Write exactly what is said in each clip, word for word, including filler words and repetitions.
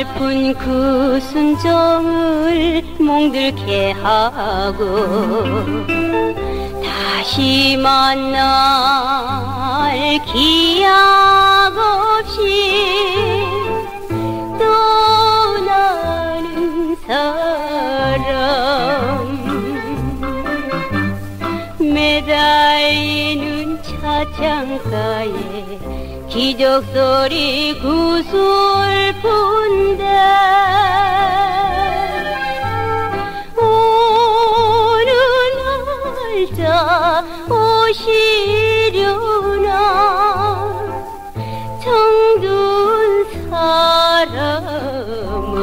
고달픈 그 순정을 몽들게 하고 다시 만날 기약 없이 떠나는 사람 매달리는 차창가에 기적소리 구슬픈데 어느 날짜 오시려나 정든 사람아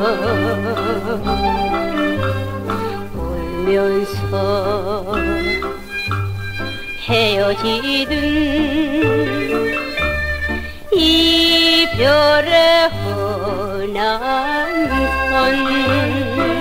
울면서 헤어지든 이별의 허난선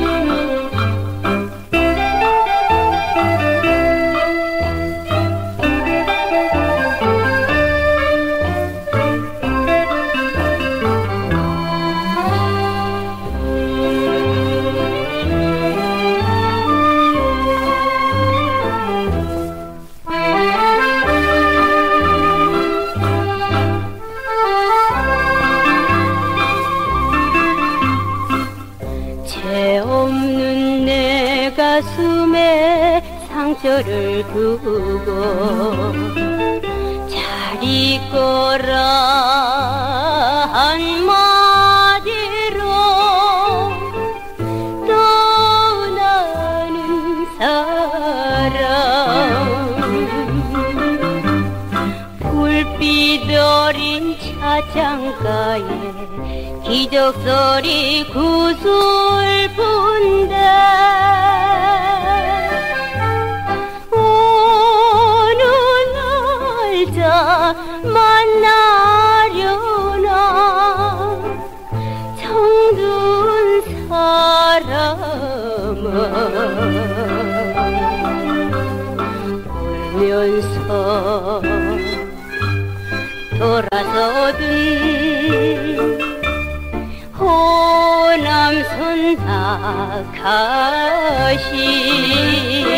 죄 없는 내 가슴에 상처를 두고 잘 있거라 한마디로 떠나는 사람 불빛 어린 차창가에 기적소리 구슬픈데 어느 날짜 만나려나 정든 사람아 울면서 돌아서든 호남선 아가씨